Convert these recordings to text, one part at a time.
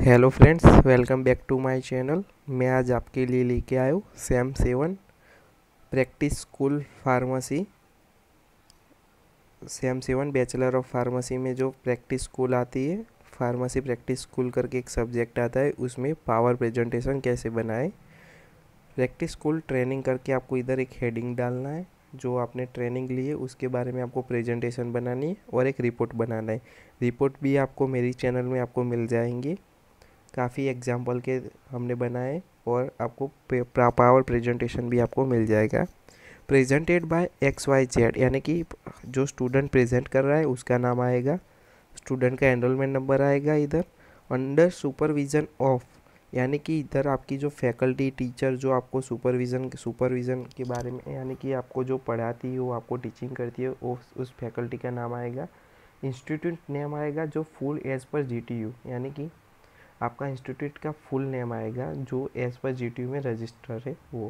Hello friends, welcome back to my channel. मैं आज आपके लिए लेके आया हूँ sem 7 practice school pharmacy. Sem 7 bachelor of pharmacy में जो प्रैक्टिस स्कूल आती है, फार्मेसी प्रैक्टिस स्कूल करके एक सब्जेक्ट आता है, उसमें पावर प्रेजेंटेशन कैसे बनाए। प्रैक्टिस स्कूल ट्रेनिंग करके आपको इधर एक हेडिंग डालना है, जो आपने ट्रेनिंग ली है उसके बारे में आपको प्रेजेंटेशन बनानी है और एक रिपोर्ट बनाना है। रिपोर्ट भी आपको मेरी चैनल में आपको मिल जाएंगे, काफ़ी एग्जाम्पल के हमने बनाए, और आपको पावर प्रेजेंटेशन भी आपको मिल जाएगा। प्रेजेंटेड बाय XYZ, यानी कि जो स्टूडेंट प्रेजेंट कर रहा है उसका नाम आएगा, स्टूडेंट का एनरोलमेंट नंबर आएगा इधर, अंडर सुपरविज़न ऑफ, यानी कि इधर आपकी जो फैकल्टी टीचर जो आपको सुपरविज़न के बारे में, यानी कि आपको जो पढ़ाती है वो आपको टीचिंग करती है, उस फैकल्टी का नाम आएगा। इंस्टीट्यूट नेम आएगा जो फुल एज पर GTU, यानी कि आपका इंस्टीट्यूट का फुल नेम आएगा जो एज पर GTU में रजिस्टर है वो।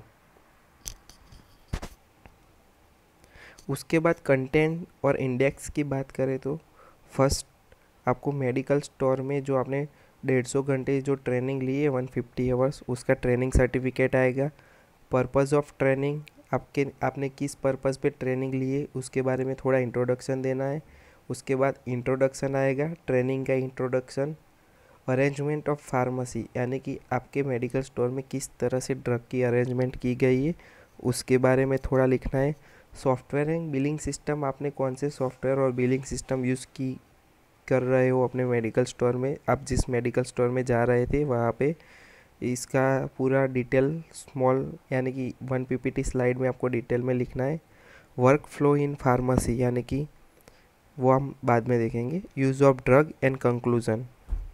उसके बाद कंटेंट और इंडेक्स की बात करें तो फर्स्ट आपको मेडिकल स्टोर में जो आपने 150 घंटे जो ट्रेनिंग ली है 150 आवर्स, उसका ट्रेनिंग सर्टिफिकेट आएगा। पर्पज़ ऑफ ट्रेनिंग, आपने किस पर्पज़ पे ट्रेनिंग ली है उसके बारे में थोड़ा इंट्रोडक्शन देना है। उसके बाद इंट्रोडक्शन आएगा, ट्रेनिंग का इंट्रोडक्शन। अरेंजमेंट ऑफ फार्मेसी, यानी कि आपके मेडिकल स्टोर में किस तरह से ड्रग की अरेंजमेंट की गई है उसके बारे में थोड़ा लिखना है। सॉफ्टवेयर एंड बिलिंग सिस्टम, आपने कौन से सॉफ्टवेयर और बिलिंग सिस्टम यूज़ की कर रहे हो अपने मेडिकल स्टोर में, आप जिस मेडिकल स्टोर में जा रहे थे वहाँ पे इसका पूरा डिटेल स्मॉल, यानी कि 1 PPT स्लाइड में आपको डिटेल में लिखना है। वर्क फ्लो इन फार्मेसी, यानी कि वो हम बाद में देखेंगे। Use of drug and conclusion.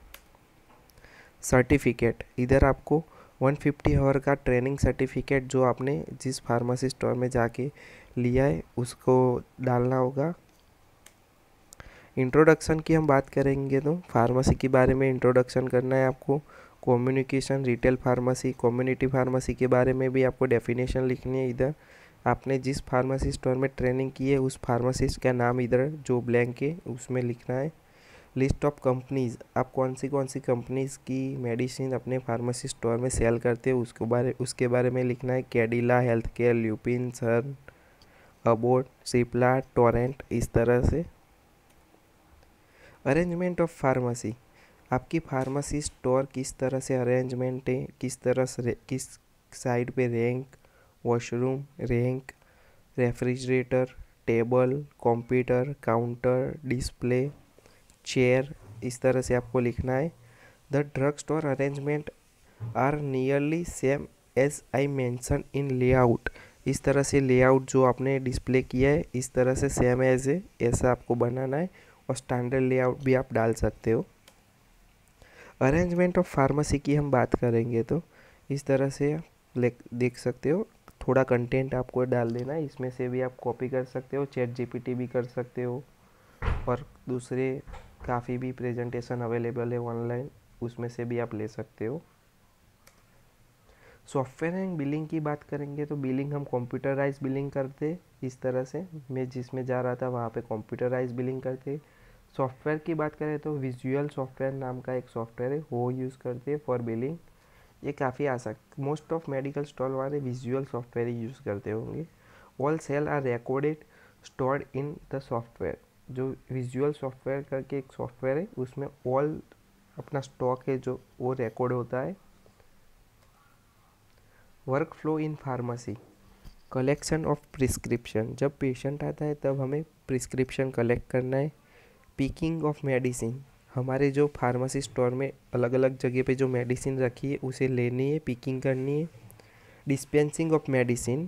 Certificate, इधर आपको 150 आवर का ट्रेनिंग सर्टिफिकेट जो आपने जिस फार्मेसी स्टोर में जाके लिया है उसको डालना होगा। इंट्रोडक्शन की हम बात करेंगे तो फार्मेसी के बारे में इंट्रोडक्शन करना है आपको। Communication, retail pharmacy, community pharmacy के बारे में भी आपको डेफिनेशन लिखनी है। इधर आपने जिस फार्मेसी स्टोर में ट्रेनिंग की है उस फार्मासिस्ट का नाम इधर जो ब्लैंक है उसमें लिखना है। लिस्ट ऑफ कंपनीज़, आप कौन सी कंपनीज़ की मेडिसिन अपने फार्मेसी स्टोर में सेल करते हो उसके बारे में लिखना है। Cadila health care, Lupin, Sun, Abbott, Cipla, Torrent, इस तरह से। अरेंजमेंट ऑफ फार्मेसी, आपकी फार्मेसी स्टोर किस तरह से अरेंजमेंट है, किस साइड पे rank, washroom, rank, refrigerator, table, computer, counter, display, chair, इस तरह से आपको लिखना है। The drug store arrangement are nearly same as I mention in layout, इस तरह से लेआउट जो आपने डिस्प्ले किया है इस तरह से सेम एज है ऐसा आपको बनाना है, और स्टैंडर्ड लेआउट भी आप डाल सकते हो। अरेंजमेंट ऑफ फार्मेसी की हम बात करेंगे तो इस तरह से देख सकते हो, थोड़ा कंटेंट आपको डाल देना है, इसमें से भी आप कॉपी कर सकते हो, चैट GPT भी कर सकते हो, और दूसरे काफ़ी भी प्रेजेंटेशन अवेलेबल है ऑनलाइन, उसमें से भी आप ले सकते हो। सॉफ्टवेयर एंड बिलिंग की बात करेंगे तो बिलिंग हम कंप्यूटराइज बिलिंग करते, इस तरह से मैं जिसमें जा रहा था वहाँ पे कंप्यूटराइज बिलिंग करते। सॉफ्टवेयर की बात करें तो विजुअल सॉफ्टवेयर नाम का एक सॉफ्टवेयर है वो यूज़ करते हैं फॉर बिलिंग। ये काफ़ी आसान, मोस्ट ऑफ मेडिकल स्टोर वाले विजुअल सॉफ्टवेयर ही यूज़ करते होंगे। All sale are recorded stored in the software, जो विजुअल सॉफ्टवेयर करके एक सॉफ्टवेयर है उसमें ऑल अपना स्टॉक है जो वो रिकॉर्ड होता है। Work flow in pharmacy, collection of prescription, जब पेशेंट आता है तब हमें प्रिस्क्रिप्शन कलेक्ट करना है। पिकिंग ऑफ मेडिसिन, हमारे जो फार्मेसी स्टोर में अलग अलग जगह पे जो मेडिसिन रखी है उसे लेनी है, पिकिंग करनी है। Dispensing of medicine,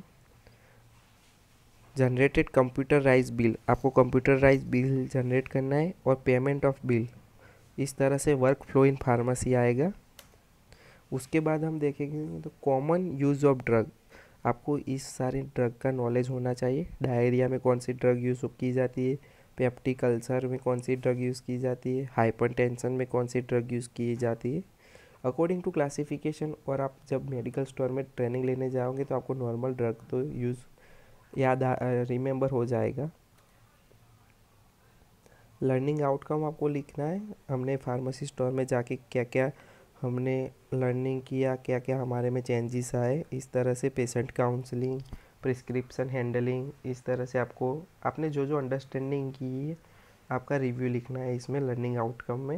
generated computerize bill, आपको कंप्यूटराइज बिल जनरेट करना है, और पेमेंट ऑफ बिल, इस तरह से वर्क फ्लो इन फार्मेसी आएगा। उसके बाद हम देखेंगे तो कॉमन यूज़ ऑफ ड्रग, आपको इस सारे ड्रग का नॉलेज होना चाहिए। डायरिया में कौन सी ड्रग यूज़ की जाती है, पेप्टिक अल्सर में कौन सी ड्रग यूज़ की जाती है, हाइपरटेंशन में कौन सी ड्रग यूज़ की जाती है अकॉर्डिंग टू क्लासिफिकेशन। और आप जब मेडिकल स्टोर में ट्रेनिंग लेने जाओगे तो आपको नॉर्मल ड्रग तो यूज़ रिमेंबर हो जाएगा। लर्निंग आउटकम आपको लिखना है, हमने फार्मेसी स्टोर में जाके क्या क्या हमने लर्निंग किया, क्या क्या हमारे में चेंजेस आए, इस तरह से पेशेंट काउंसलिंग, प्रिस्क्रिप्शन हैंडलिंग, इस तरह से आपको आपने जो जो अंडरस्टैंडिंग की है आपका रिव्यू लिखना है इसमें लर्निंग आउटकम में।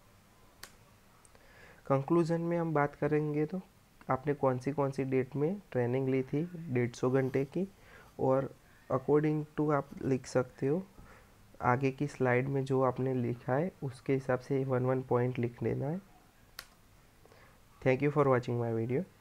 कंक्लूजन में हम बात करेंगे तो आपने कौन सी डेट में ट्रेनिंग ली थी 150 घंटे की, और अकॉर्डिंग टू आप लिख सकते हो आगे की स्लाइड में जो आपने लिखा है उसके हिसाब से वन वन पॉइंट लिख लेना है। Thank you for watching my video.